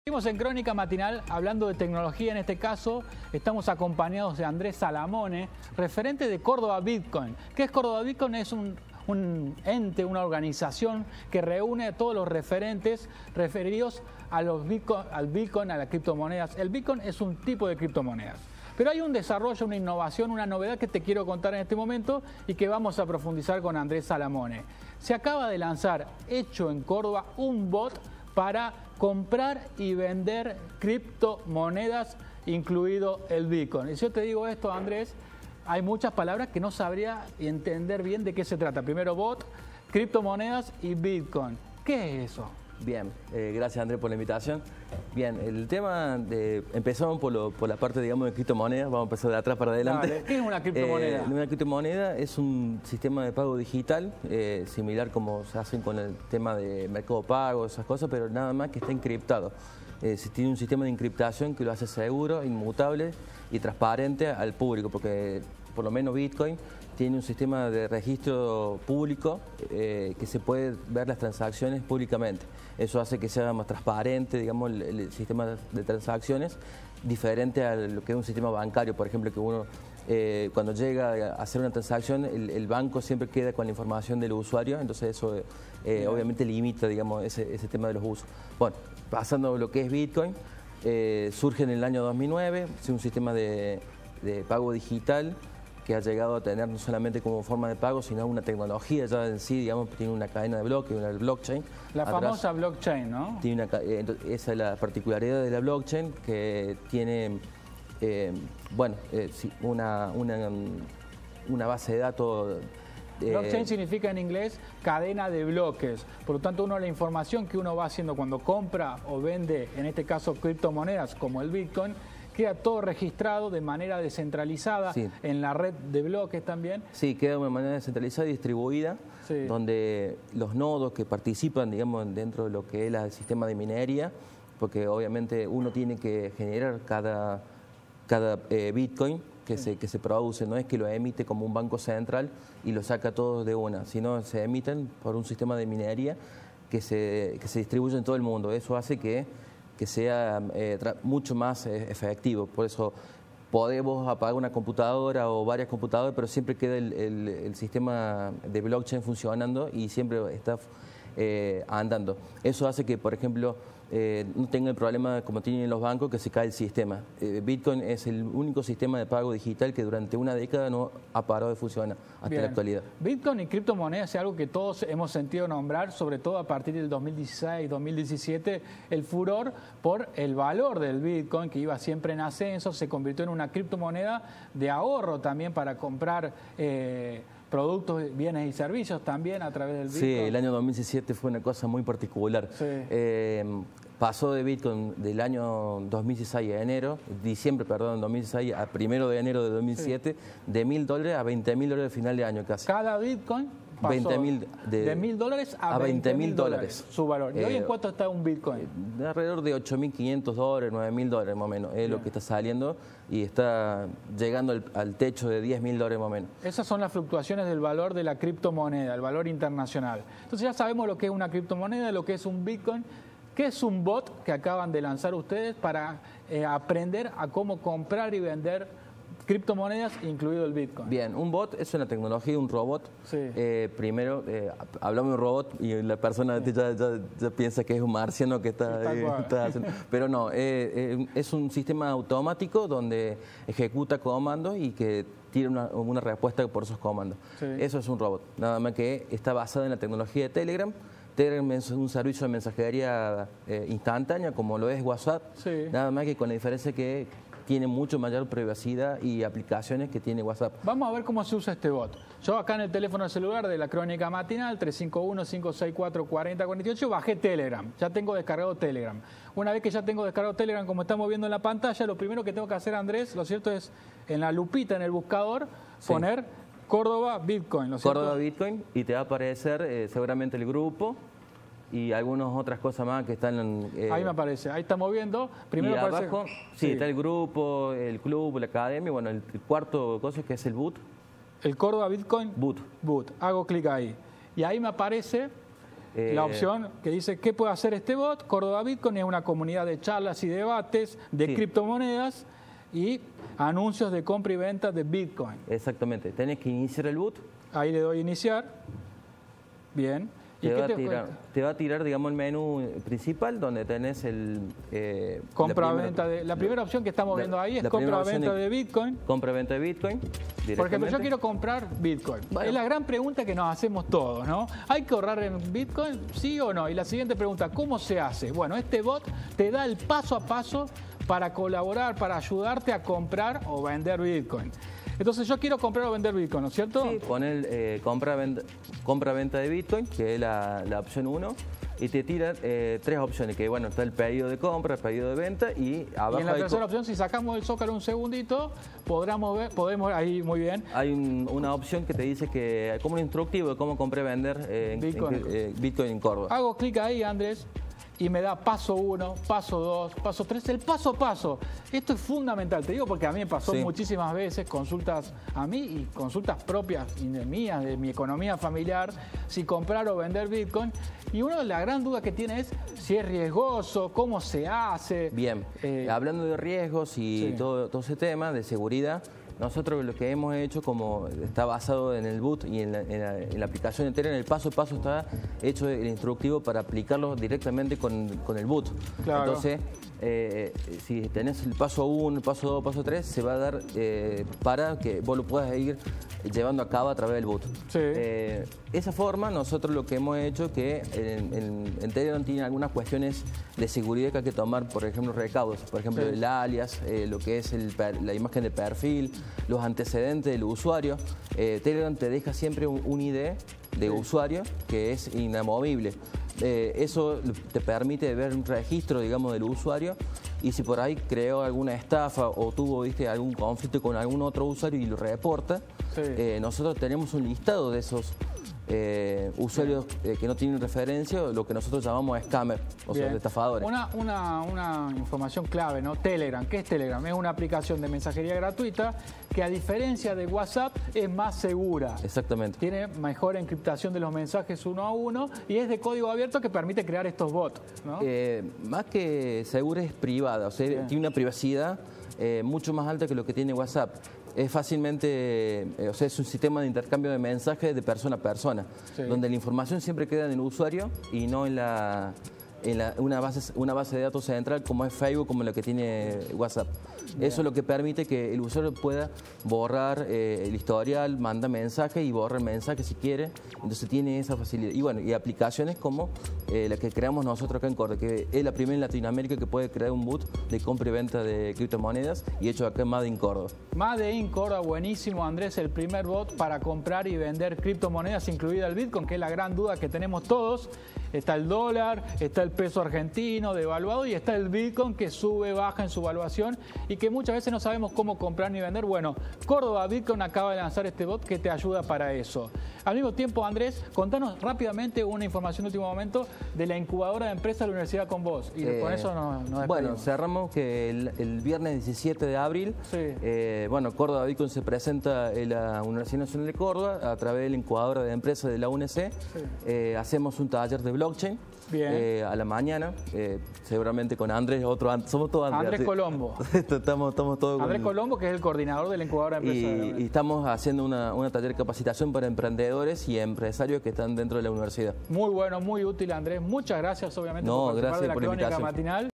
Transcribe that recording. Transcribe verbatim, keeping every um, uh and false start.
Seguimos en Crónica Matinal hablando de tecnología. En este caso estamos acompañados de Andrés Salamone, referente de Córdoba Bitcoin. ¿Qué es Córdoba Bitcoin? Es un, un ente, una organización que reúne a todos los referentes referidos a los Bitcoin, al Bitcoin, a las criptomonedas. El Bitcoin es un tipo de criptomonedas. Pero hay un desarrollo, una innovación, una novedad que te quiero contar en este momento y que vamos a profundizar con Andrés Salamone. Se acaba de lanzar, hecho en Córdoba, un bot para comprar y vender criptomonedas, incluido el Bitcoin. Y si yo te digo esto, Andrés, hay muchas palabras que no sabría entender bien de qué se trata. Primero bot, criptomonedas y Bitcoin. ¿Qué es eso? Bien, eh, gracias Andrés por la invitación. Bien, el tema de... Empezamos por, lo, por la parte, digamos, de criptomonedas. Vamos a empezar de atrás para adelante. Vale. ¿Qué es una criptomoneda? Eh, una criptomoneda es un sistema de pago digital, eh, similar como se hacen con el tema de mercado pago, esas cosas, pero nada más que está encriptado. Eh, se tiene un sistema de encriptación que lo hace seguro, inmutable y transparente al público, porque por lo menos Bitcoin tiene un sistema de registro público eh, que se puede ver las transacciones públicamente. Eso hace que sea más transparente, digamos, el, el sistema de transacciones, diferente a lo que es un sistema bancario, por ejemplo, que uno eh, cuando llega a hacer una transacción, el, el banco siempre queda con la información del usuario, entonces eso eh, obviamente limita, digamos, ese, ese tema de los usos. Bueno, pasando a lo que es Bitcoin, eh, surge en el año dos mil nueve, es un sistema de, de pago digital que ha llegado a tener no solamente como forma de pago, sino una tecnología ya en sí, digamos, tiene una cadena de bloques, una blockchain. La atrás, famosa blockchain, ¿no? Tiene una, eh, esa es la particularidad de la blockchain, que tiene, eh, bueno, eh, una, una, una base de datos. Eh, Blockchain significa en inglés cadena de bloques. Por lo tanto, uno la información que uno va haciendo cuando compra o vende, en este caso criptomonedas como el Bitcoin, queda todo registrado de manera descentralizada, sí, en la red de bloques también. Sí, queda de una manera descentralizada y distribuida, sí, donde los nodos que participan, digamos, dentro de lo que es el sistema de minería, porque obviamente uno tiene que generar cada, cada eh, Bitcoin que, sí, se, que se produce, no es que lo emite como un banco central y lo saca todos de una, sino se emiten por un sistema de minería que se, que se distribuye en todo el mundo. Eso hace que que sea eh, mucho más eh, efectivo. Por eso podemos apagar una computadora o varias computadoras, pero siempre queda el, el, el sistema de blockchain funcionando y siempre está eh, andando. Eso hace que, por ejemplo, eh, no tenga el problema como tienen los bancos, que se cae el sistema. Eh, Bitcoin es el único sistema de pago digital que durante una década no ha parado de funcionar hasta Bien. la actualidad. Bitcoin y criptomonedas es algo que todos hemos sentido nombrar, sobre todo a partir del dos mil dieciséis, dos mil diecisiete, el furor por el valor del Bitcoin, que iba siempre en ascenso, se convirtió en una criptomoneda de ahorro también para comprar eh, productos, bienes y servicios también a través del Bitcoin. Sí, el año dos mil diecisiete fue una cosa muy particular. Sí. Eh, pasó de Bitcoin del año dos mil dieciséis a enero, diciembre, perdón, dos mil dieciséis a primero de enero de dos mil siete, sí, de mil dólares a veinte mil dólares al final de año casi. Cada Bitcoin pasó veinte mil de mil dólares a, a veinte mil dólares su valor. ¿Y eh, hoy en cuánto está un Bitcoin? De alrededor de ocho mil quinientos dólares, nueve mil dólares más o menos, es Bien. lo que está saliendo y está llegando al, al techo de diez mil dólares más o menos. Esas son las fluctuaciones del valor de la criptomoneda, el valor internacional. Entonces ya sabemos lo que es una criptomoneda, lo que es un Bitcoin. ¿Qué es un bot que acaban de lanzar ustedes para eh, aprender a cómo comprar y vender criptomonedas, incluido el Bitcoin? Bien, un bot es una tecnología, un robot. Sí. Eh, primero, eh, hablamos de un robot y la persona sí. ya, ya, ya piensa que es un marciano que está, sí, eh, está haciendo. Pero no, eh, eh, es un sistema automático donde ejecuta comandos y que tiene una, una respuesta por esos comandos. Sí. Eso es un robot, nada más que está basado en la tecnología de Telegram. Telegram es un servicio de mensajería eh, instantánea, como lo es WhatsApp, sí, nada más que con la diferencia que tiene mucho mayor privacidad y aplicaciones que tiene WhatsApp. Vamos a ver cómo se usa este bot. Yo acá en el teléfono celular de la Crónica Matinal, tres cinco uno, cinco seis cuatro, cuatro cero cuatro ocho, bajé Telegram. Ya tengo descargado Telegram. Una vez que ya tengo descargado Telegram, como estamos viendo en la pantalla, lo primero que tengo que hacer, Andrés, lo cierto es, en la lupita, en el buscador, sí, poner Córdoba Bitcoin. ¿No es cierto? Córdoba Bitcoin, y te va a aparecer eh, seguramente el grupo y algunas otras cosas más que están en... Eh, ahí me aparece, ahí estamos viendo. Primero y aparece, abajo, sí, sí, está el grupo, el club, la academia, bueno, el, el cuarto cosa que es el boot. El Córdoba Bitcoin Boot. Boot. Hago clic ahí. Y ahí me aparece Eh, la opción que dice, ¿qué puede hacer este bot? Córdoba Bitcoin es una comunidad de charlas y debates de sí. criptomonedas y anuncios de compra y venta de Bitcoin. Exactamente. Tenés que iniciar el boot. Ahí le doy a iniciar. Bien. Te, ¿Y va qué te, tirar, te va a tirar, digamos, el menú principal donde tenés el... Eh, compra-venta de... La primera opción que estamos la, viendo ahí es compra-venta de Bitcoin. Compra-venta de Bitcoin. Por ejemplo, yo quiero comprar Bitcoin. Bueno. Es la gran pregunta que nos hacemos todos, ¿no? ¿Hay que ahorrar en Bitcoin? ¿Sí o no? Y la siguiente pregunta, ¿cómo se hace? Bueno, este bot te da el paso a paso para colaborar, para ayudarte a comprar o vender Bitcoin. Entonces yo quiero comprar o vender Bitcoin, ¿no es cierto? Sí, pon el eh, compra-venta compra, venta de Bitcoin, que es la, la opción uno, y te tira eh, tres opciones, que bueno, está el pedido de compra, el pedido de venta, y abajo y en la hay tercera opción, si sacamos el zócalo un segundito, podremos ver, podemos, ahí muy bien. Hay un, una opción que te dice que, como un instructivo de cómo comprar y vender eh, Bitcoin. En, eh, Bitcoin en Córdoba. Hago clic ahí, Andrés, y me da paso uno, paso dos, paso tres, el paso a paso. Esto es fundamental, te digo porque a mí me pasó sí. muchísimas veces, consultas a mí y consultas propias y de mías, de mi economía familiar, si comprar o vender Bitcoin. Y una de las gran dudas que tiene es si es riesgoso, cómo se hace. Bien, eh, hablando de riesgos y sí. todo, todo ese tema de seguridad, nosotros lo que hemos hecho, como está basado en el boot y en la, en la, en la aplicación entera, en el paso a paso está hecho el instructivo para aplicarlo directamente con, con el boot. Claro. Entonces, eh, si tenés el paso uno, el paso dos, paso tres, se va a dar eh, para que vos lo puedas ir llevando a cabo a través del boot. Sí. Eh, esa forma, nosotros lo que hemos hecho que en, en, en Telegram tiene algunas cuestiones de seguridad que hay que tomar, por ejemplo, recaudos. Por ejemplo, sí. el alias, eh, lo que es el, la imagen de perfil, los antecedentes del usuario. Eh, Telegram te deja siempre un, un I D de sí. usuario que es inamovible. Eh, eso te permite ver un registro, digamos, del usuario, y si por ahí creó alguna estafa o tuvo, viste, algún conflicto con algún otro usuario y lo reporta, sí. eh, nosotros tenemos un listado de esos Eh, usuarios eh, que no tienen referencia, lo que nosotros llamamos scammer, o sea, de estafadores. Una, una, una información clave, ¿no? Telegram, ¿qué es Telegram? Es una aplicación de mensajería gratuita que, a diferencia de WhatsApp, es más segura. Exactamente. Tiene mejor encriptación de los mensajes uno a uno y es de código abierto que permite crear estos bots, ¿no? Eh, más que segura, es privada, o sea, sí. tiene una privacidad eh, mucho más alta que lo que tiene WhatsApp. Es fácilmente, eh, o sea, es un sistema de intercambio de mensajes de persona a persona, sí. donde la información siempre queda en el usuario y no en la en la, una, base, una base de datos central como es Facebook, como la que tiene WhatsApp. Bien. Eso es lo que permite que el usuario pueda borrar eh, el historial, manda mensajes y borra el mensaje si quiere. Entonces tiene esa facilidad. Y bueno, y aplicaciones como eh, la que creamos nosotros acá en Córdoba, que es la primera en Latinoamérica que puede crear un boot de compra y venta de criptomonedas, y hecho acá en Made in Córdoba. Made in Córdoba, buenísimo, Andrés, el primer bot para comprar y vender criptomonedas, incluida el Bitcoin, que es la gran duda que tenemos todos. Está el dólar, está el peso argentino devaluado y está el Bitcoin que sube, baja en su valuación y que muchas veces no sabemos cómo comprar ni vender. Bueno, Córdoba Bitcoin acaba de lanzar este bot que te ayuda para eso. Al mismo tiempo, Andrés, contanos rápidamente una información de último momento de la incubadora de empresas de la Universidad con vos. Y eh, con eso nos, nos despedimos. Bueno, cerramos que el, el viernes diecisiete de abril, sí. eh, bueno, Córdoba Bitcoin se presenta en la Universidad Nacional de Córdoba a través de la incubadora de empresas de la U N C. Sí. Eh, hacemos un taller de blockchain. Bien. Eh, a la mañana, eh, seguramente con Andrés, otro somos todos Andrés. Andrés Colombo. estamos, estamos todos Andrés con... Colombo, que es el coordinador de la incubadora de empresas. Y, y estamos haciendo una, una taller de capacitación para emprendedores y empresarios que están dentro de la universidad. Muy bueno, muy útil, Andrés. Muchas gracias, obviamente, no, por participar gracias de la por Crónica invitación. Matinal.